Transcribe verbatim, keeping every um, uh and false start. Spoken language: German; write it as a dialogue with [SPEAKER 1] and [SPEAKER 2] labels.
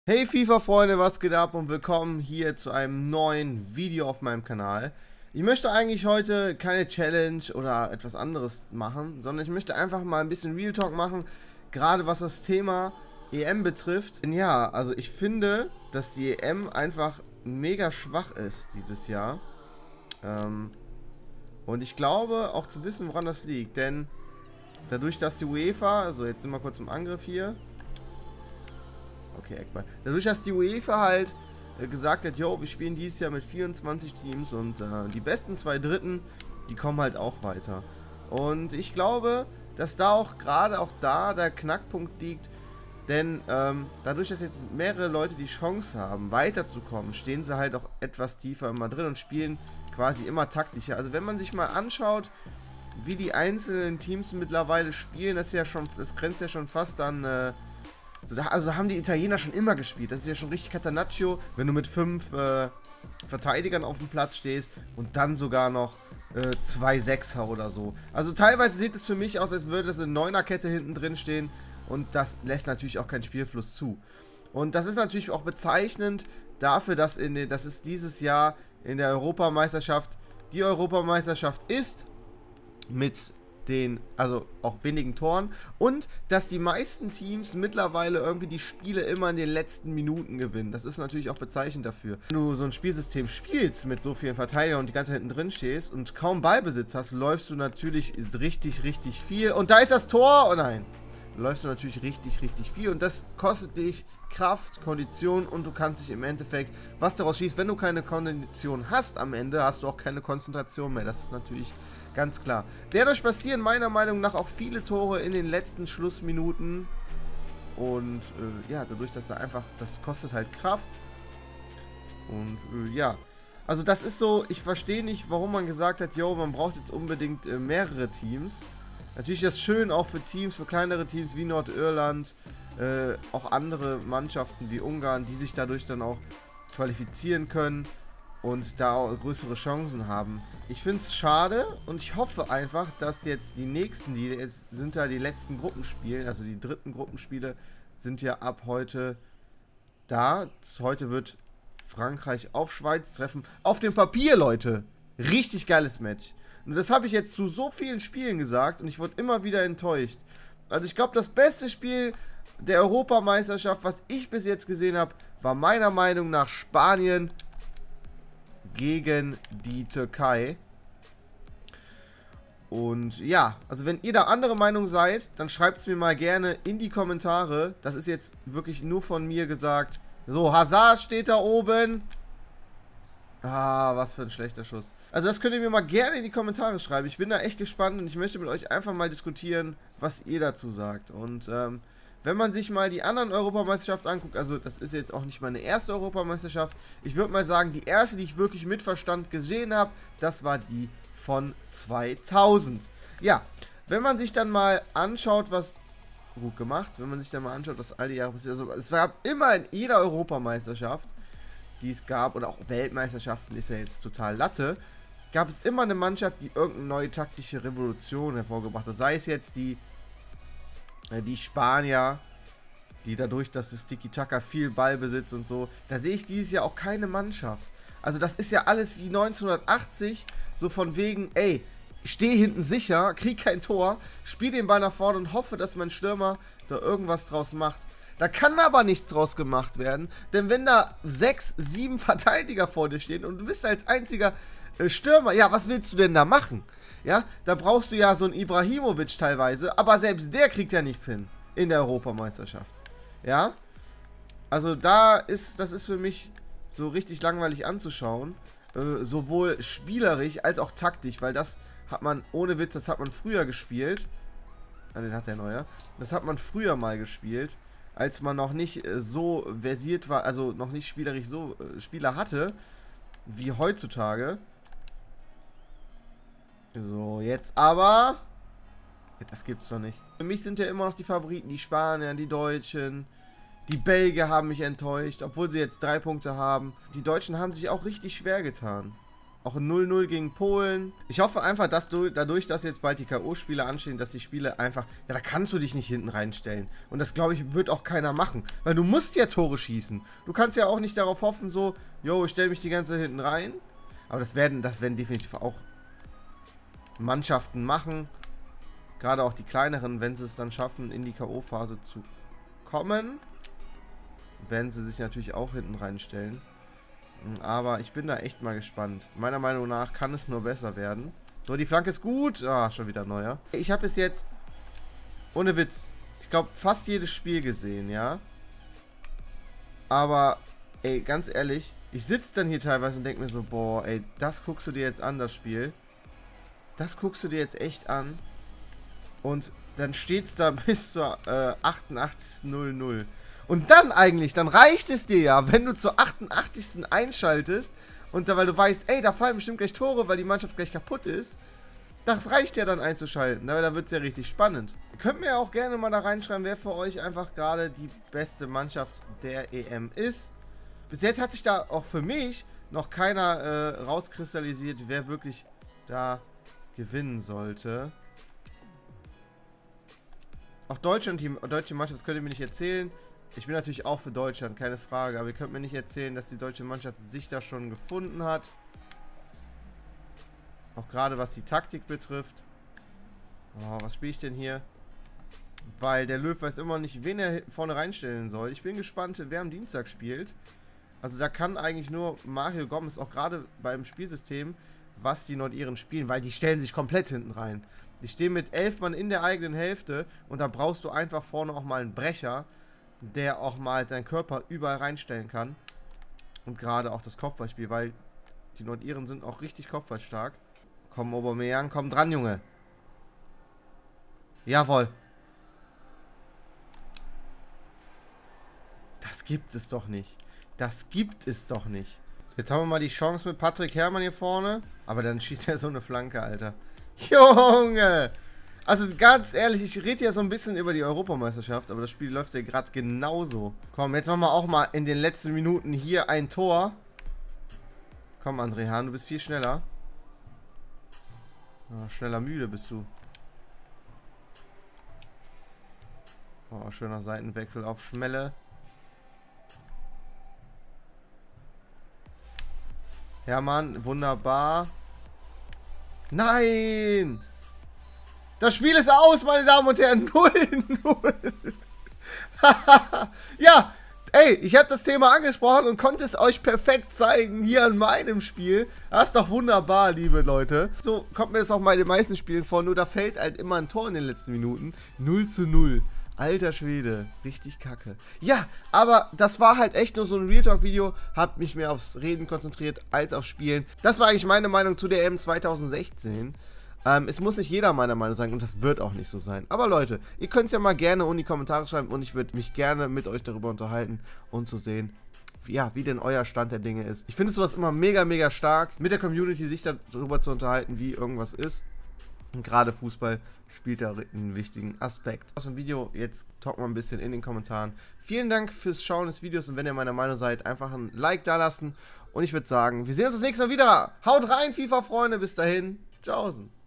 [SPEAKER 1] Hey FIFA-Freunde, was geht ab und willkommen hier zu einem neuen Video auf meinem Kanal. Ich möchte eigentlich heute keine Challenge oder etwas anderes machen, sondern ich möchte einfach mal ein bisschen Real Talk machen, gerade was das Thema E M betrifft. Denn ja, also ich finde, dass die E M einfach mega schwach ist dieses Jahr. Ähm, und ich glaube auch zu wissen, woran das liegt, denn dadurch, dass die UEFA, also jetzt sind wir kurz im Angriff hier. Okay, Eckball. Dadurch, dass die UEFA halt äh, gesagt hat, jo, wir spielen dieses Jahr mit vierundzwanzig Teams und äh, die besten zwei Dritten, die kommen halt auch weiter. Und ich glaube, dass da auch gerade auch da der Knackpunkt liegt, denn ähm, dadurch, dass jetzt mehrere Leute die Chance haben, weiterzukommen, stehen sie halt auch etwas tiefer immer drin und spielen quasi immer taktischer. Also wenn man sich mal anschaut, wie die einzelnen Teams mittlerweile spielen, das ist ja schon, das grenzt ja schon fast an äh, So, da, also haben die Italiener schon immer gespielt. Das ist ja schon richtig Catanaccio, wenn du mit fünf äh, Verteidigern auf dem Platz stehst und dann sogar noch äh, zwei Sechser oder so. Also teilweise sieht es für mich aus, als würde es eine Neunerkette hinten drin stehen und das lässt natürlich auch keinen Spielfluss zu. Und das ist natürlich auch bezeichnend dafür, dass, in den, dass es dieses Jahr in der Europameisterschaft die Europameisterschaft ist mit den, also auch wenigen Toren und dass die meisten Teams mittlerweile irgendwie die Spiele immer in den letzten Minuten gewinnen. Das ist natürlich auch bezeichnend dafür. Wenn du so ein Spielsystem spielst mit so vielen Verteidigern und die ganze Zeit hinten drin stehst und kaum Ballbesitz hast, läufst du natürlich richtig, richtig viel. Und da ist das Tor! Oh nein! Läufst du natürlich richtig, richtig viel und das kostet dich Kraft, Kondition und du kannst dich im Endeffekt, was daraus schießt, wenn du keine Kondition hast am Ende, hast du auch keine Konzentration mehr. Das ist natürlich ganz klar. Dadurch passieren meiner Meinung nach auch viele Tore in den letzten Schlussminuten und äh, ja, dadurch, dass er einfach, das kostet halt Kraft und äh, ja, also das ist so, ich verstehe nicht, warum man gesagt hat, yo, man braucht jetzt unbedingt äh, mehrere Teams. Natürlich ist das schön auch für Teams, für kleinere Teams wie Nordirland, äh, auch andere Mannschaften wie Ungarn, die sich dadurch dann auch qualifizieren können und da auch größere Chancen haben. Ich finde es schade und ich hoffe einfach, dass jetzt die nächsten, die jetzt sind ja die letzten Gruppenspiele, also die dritten Gruppenspiele sind ja ab heute da. Heute wird Frankreich auf Schweiz treffen. Auf dem Papier, Leute, richtig geiles Match. Und das habe ich jetzt zu so vielen Spielen gesagt und ich wurde immer wieder enttäuscht. Also ich glaube, das beste Spiel der Europameisterschaft, was ich bis jetzt gesehen habe, war meiner Meinung nach Spanien gegen die Türkei. Und ja, also wenn ihr da andere Meinung seid, dann schreibt es mir mal gerne in die Kommentare. Das ist jetzt wirklich nur von mir gesagt. So, Hazard steht da oben. Ah, was für ein schlechter Schuss. Also das könnt ihr mir mal gerne in die Kommentare schreiben. Ich bin da echt gespannt und ich möchte mit euch einfach mal diskutieren, was ihr dazu sagt. Und ähm, wenn man sich mal die anderen Europameisterschaften anguckt, also das ist jetzt auch nicht meine erste Europameisterschaft, ich würde mal sagen, die erste, die ich wirklich mit Verstand gesehen habe, das war die von zweitausend. Ja, wenn man sich dann mal anschaut, was... Gut gemacht, wenn man sich dann mal anschaut, was all die Jahre passiert. Also es gab immer in jeder Europameisterschaft, die es gab, oder auch Weltmeisterschaften ist ja jetzt total Latte, gab es immer eine Mannschaft, die irgendeine neue taktische Revolution hervorgebracht hat. Sei es jetzt die, äh, die Spanier, die dadurch, dass das Tiki-Taka viel Ballbesitz und so, da sehe ich dieses Jahr auch keine Mannschaft. Also das ist ja alles wie neunzehnhundertachtzig, so von wegen, ey, ich stehe hinten sicher, krieg kein Tor, spiele den Ball nach vorne und hoffe, dass mein Stürmer da irgendwas draus macht. Da kann aber nichts draus gemacht werden, denn wenn da sechs, sieben Verteidiger vor dir stehen und du bist als einziger äh, Stürmer, ja, was willst du denn da machen? Ja, da brauchst du ja so einen Ibrahimovic teilweise, aber selbst der kriegt ja nichts hin in der Europameisterschaft. Ja, also da ist, das ist für mich so richtig langweilig anzuschauen, äh, sowohl spielerisch als auch taktisch, weil das hat man, ohne Witz, das hat man früher gespielt, ah, den hat der Neue, das hat man früher mal gespielt, als man noch nicht äh, so versiert war, also noch nicht spielerisch so äh, Spieler hatte, wie heutzutage. So, jetzt aber... Das gibt's doch nicht. Für mich sind ja immer noch die Favoriten, die Spanier, die Deutschen. Die Belgier haben mich enttäuscht, obwohl sie jetzt drei Punkte haben. Die Deutschen haben sich auch richtig schwer getan. Auch ein null null gegen Polen. Ich hoffe einfach, dass du, dadurch, dass jetzt bald die K O-Spiele anstehen, dass die Spiele einfach... Ja, da kannst du dich nicht hinten reinstellen. Und das, glaube ich, wird auch keiner machen. Weil du musst ja Tore schießen. Du kannst ja auch nicht darauf hoffen, so, yo, ich stelle mich die ganze Zeit hinten rein. Aber das werden, das werden definitiv auch Mannschaften machen. Gerade auch die kleineren, wenn sie es dann schaffen, in die K O-Phase zu kommen, werden sie sich natürlich auch hinten reinstellen. Aber ich bin da echt mal gespannt. Meiner Meinung nach kann es nur besser werden. So, die Flanke ist gut. Ah, schon wieder neuer. Ich habe bis jetzt, ohne Witz, ich glaube, fast jedes Spiel gesehen, ja. Aber, ey, ganz ehrlich, ich sitze dann hier teilweise und denke mir so, boah, ey, das guckst du dir jetzt an, das Spiel. Das guckst du dir jetzt echt an. Und dann steht es da bis zur äh, achtundachtzigsten null null. Und dann eigentlich, dann reicht es dir ja, wenn du zur achtundachtzigsten einschaltest und da, weil du weißt, ey, da fallen bestimmt gleich Tore, weil die Mannschaft gleich kaputt ist. Das reicht ja dann einzuschalten, weil da wird es ja richtig spannend. Ihr könnt mir ja auch gerne mal da reinschreiben, wer für euch einfach gerade die beste Mannschaft der E M ist. Bis jetzt hat sich da auch für mich noch keiner äh, rauskristallisiert, wer wirklich da gewinnen sollte. Auch Deutschland, die deutsche Mannschaft, das könnt ihr mir nicht erzählen. Ich bin natürlich auch für Deutschland, keine Frage. Aber ihr könnt mir nicht erzählen, dass die deutsche Mannschaft sich da schon gefunden hat. Auch gerade was die Taktik betrifft. Oh, was spiele ich denn hier? Weil der Löw weiß immer nicht, wen er vorne reinstellen soll. Ich bin gespannt, wer am Dienstag spielt. Also da kann eigentlich nur Mario Gomez, auch gerade beim Spielsystem, was die Nordiren spielen, weil die stellen sich komplett hinten rein. Die stehen mit elf Mann in der eigenen Hälfte und da brauchst du einfach vorne auch mal einen Brecher, der auch mal seinen Körper überall reinstellen kann. Und gerade auch das Kopfballspiel, weil die Nordiren sind auch richtig kopfballstark. Komm, Aubameyang, komm dran, Junge. Jawohl. Das gibt es doch nicht. Das gibt es doch nicht. So, jetzt haben wir mal die Chance mit Patrick Herrmann hier vorne. Aber dann schießt er so eine Flanke, Alter. Junge! Also ganz ehrlich, ich rede ja so ein bisschen über die Europameisterschaft, aber das Spiel läuft ja gerade genauso. Komm, jetzt machen wir auch mal in den letzten Minuten hier ein Tor. Komm, André Hahn, du bist viel schneller. Oh, schneller müde bist du. Oh, schöner Seitenwechsel auf Schmelle. Ja, Mann, wunderbar. Nein! Das Spiel ist aus, meine Damen und Herren. null null. Ja, ey, ich habe das Thema angesprochen und konnte es euch perfekt zeigen hier an meinem Spiel. Das ist doch wunderbar, liebe Leute. So kommt mir das auch bei den meisten Spielen vor, nur da fällt halt immer ein Tor in den letzten Minuten. null zu null. Alter Schwede, richtig kacke. Ja, aber das war halt echt nur so ein Real Talk Video. Hab mich mehr aufs Reden konzentriert als aufs Spielen. Das war eigentlich meine Meinung zu der E M zwanzig sechzehn. Ähm, es muss nicht jeder meiner Meinung sein und das wird auch nicht so sein. Aber Leute, ihr könnt es ja mal gerne in die Kommentare schreiben und ich würde mich gerne mit euch darüber unterhalten und zu sehen, wie, ja, wie denn euer Stand der Dinge ist. Ich finde sowas immer mega, mega stark, mit der Community sich darüber zu unterhalten, wie irgendwas ist. Und gerade Fußball spielt da einen wichtigen Aspekt. Aus dem Video, jetzt talken wir ein bisschen in den Kommentaren. Vielen Dank fürs Schauen des Videos und wenn ihr meiner Meinung seid, einfach ein Like da lassen. Und ich würde sagen, wir sehen uns das nächste Mal wieder. Haut rein, FIFA-Freunde, bis dahin. Tschaußen.